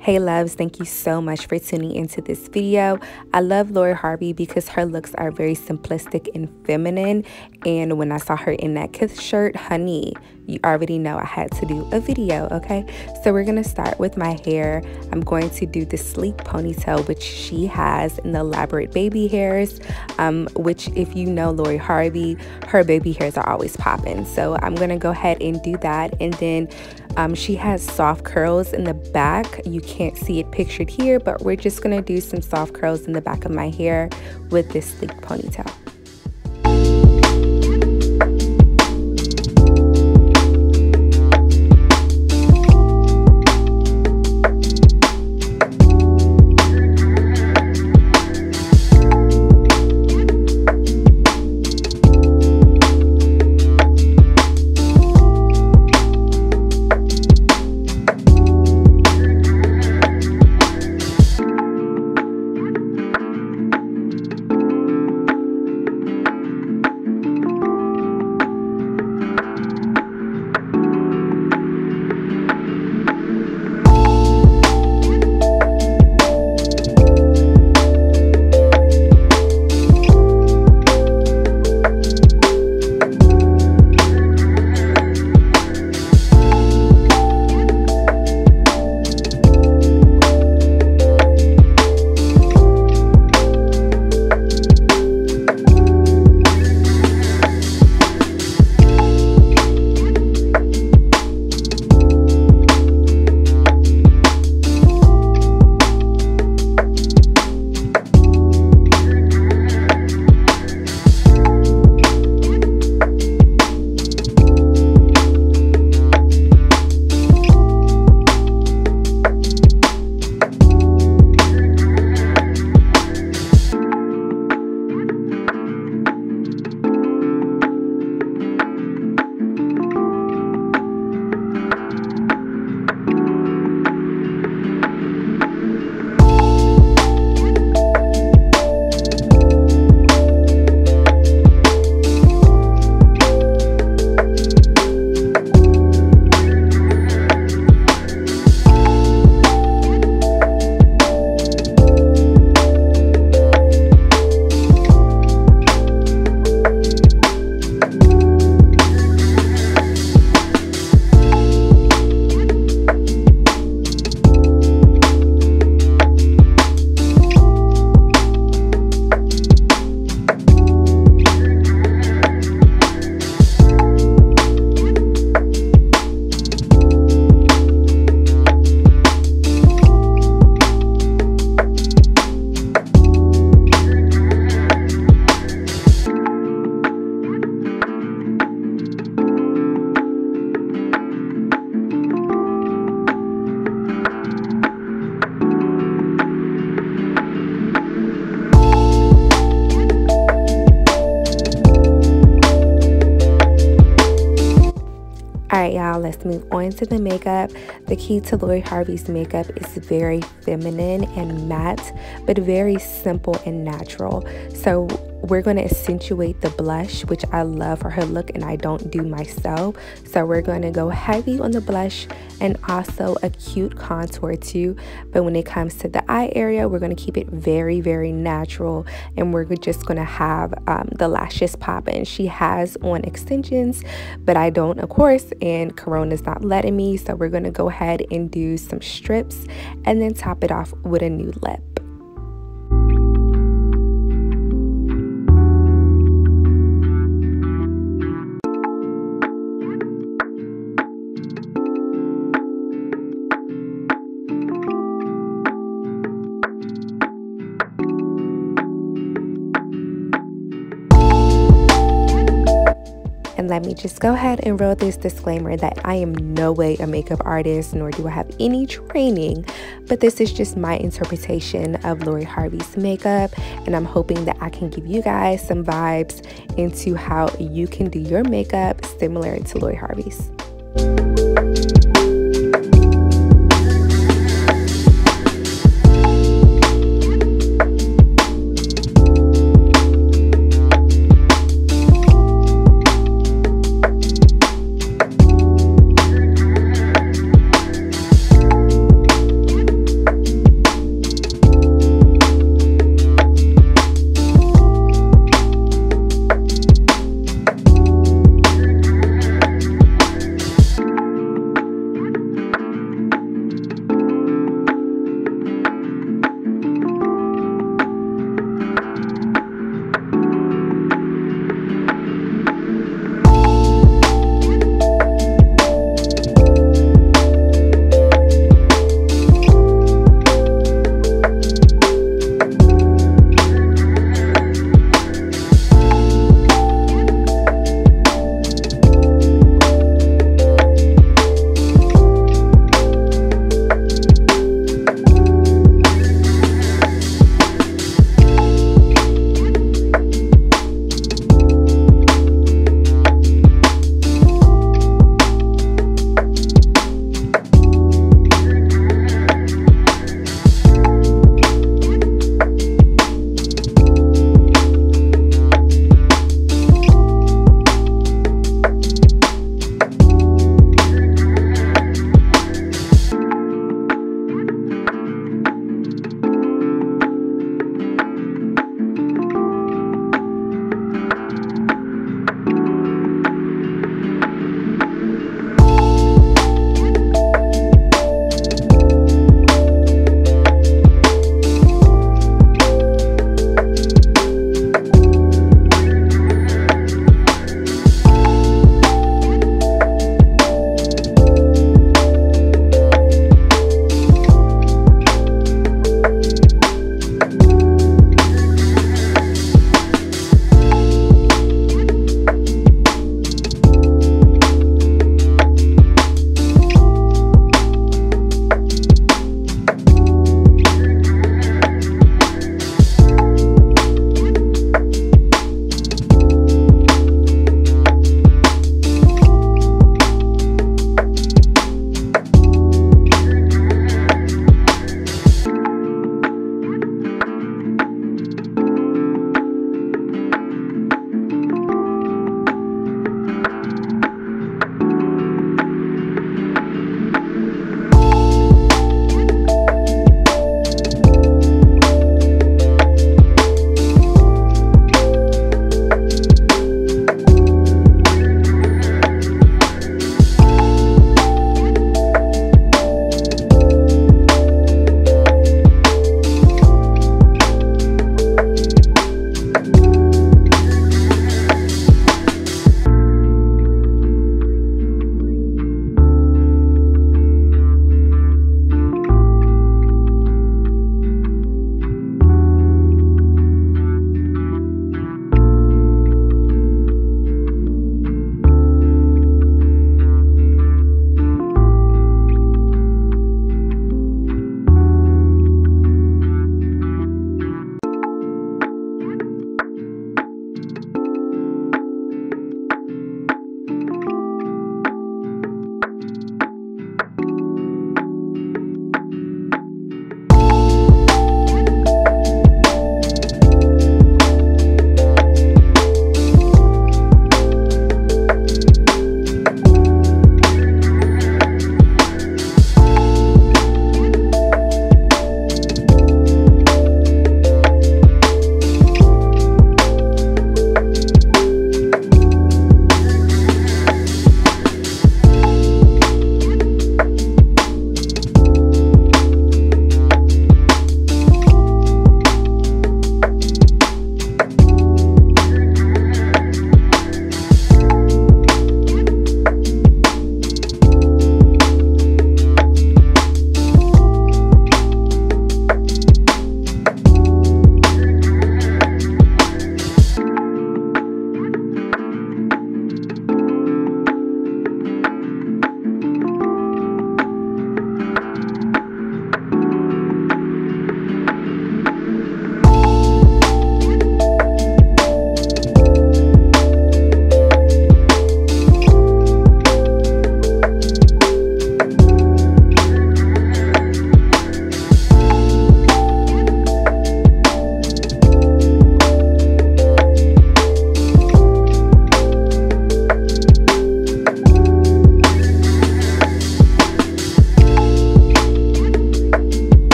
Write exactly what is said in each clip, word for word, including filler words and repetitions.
Hey loves, thank you so much for tuning into this video. I love Lori Harvey because her looks are very simplistic and feminine, and when I saw her in that Kith shirt, honey, you already know I had to do a video, okay? So we're gonna start with my hair. I'm going to do the sleek ponytail, which she has, in the elaborate baby hairs, um, which if you know Lori Harvey, her baby hairs are always popping. So I'm gonna go ahead and do that, and then um, she has soft curls in the back. You can't see it pictured here, but we're just gonna do some soft curls in the back of my hair with this sleek ponytail. Alright y'all, let's move on to the makeup. The key to Lori Harvey's makeup is very feminine and matte, but very simple and natural. So we're going to accentuate the blush, which I love for her look and I don't do myself. So we're going to go heavy on the blush and also a cute contour too. But when it comes to the eye area, we're going to keep it very, very natural, and we're just going to have um, the lashes popping. She has on extensions, but I don't, of course, and Corona's not letting me. So we're going to go ahead and do some strips and then top it off with a nude lip. And let me just go ahead and roll this disclaimer that I am no way a makeup artist, nor do I have any training, but this is just my interpretation of Lori Harvey's makeup, and I'm hoping that I can give you guys some vibes into how you can do your makeup similar to Lori Harvey's.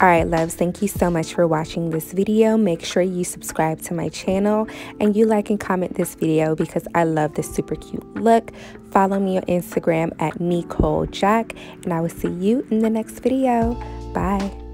Alright loves, thank you so much for watching this video. Make sure you subscribe to my channel and you like and comment this video because I love this super cute look. Follow me on Instagram at Nicole Jack, and I will see you in the next video. Bye.